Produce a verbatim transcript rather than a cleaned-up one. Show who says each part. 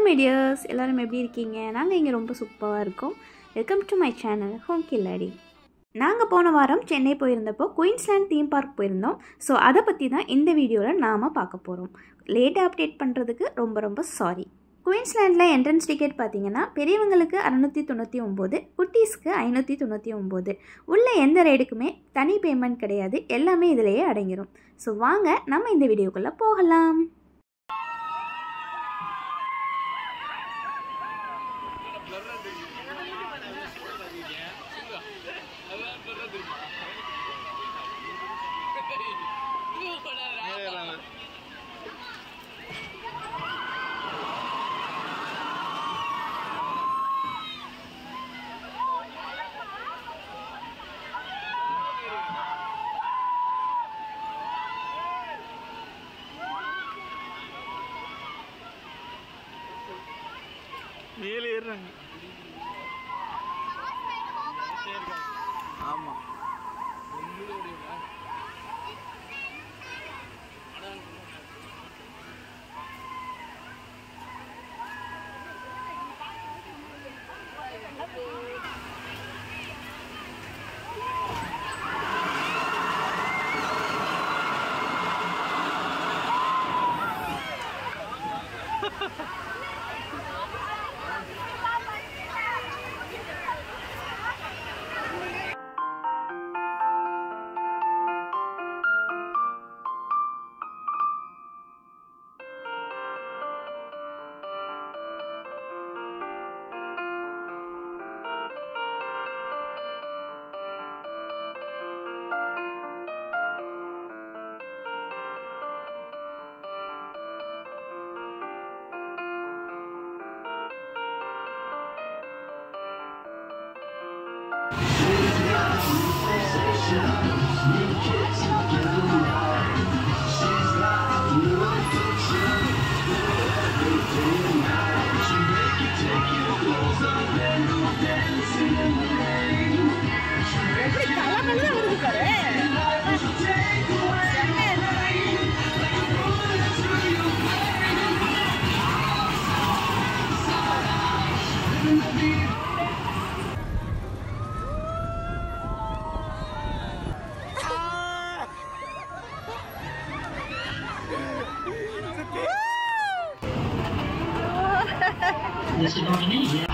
Speaker 1: My tears, எல்லோரும் எப்படி இருக்கீங்க? நாங்கள் இங்கே ரொம்ப சூப்பராக இருக்கோம். Welcome to my channel home Killadi. நாங்கள் போன வாரம் சென்னை போயிருந்தப்போ குயின்ஸ்லேண்ட் தீம் பார்க் போயிருந்தோம். ஸோ அதை பற்றி தான் இந்த வீடியோவில் நாம் பார்க்க போகிறோம். லேட்டாக அப்டேட் பண்ணுறதுக்கு ரொம்ப ரொம்ப சாரி. குயின்ஸ்லேண்டில் என்ட்ரன்ஸ் டிக்கெட் பார்த்தீங்கன்னா பெரியவங்களுக்கு அறுநூற்றி தொண்ணூற்றி ஒம்பது, குட்டீஸ்க்கு ஐநூற்றி தொண்ணூற்றி ஒம்பது. உள்ள எந்த ரைடுக்குமே தனி பேமெண்ட் கிடையாது, எல்லாமே இதிலேயே அடங்கிடும். ஸோ வாங்க நம்ம இந்த வீடியோக்குள்ளே போகலாம்.
Speaker 2: மேலே ஏறுறாங்க. ஆமா
Speaker 3: Mister Norman,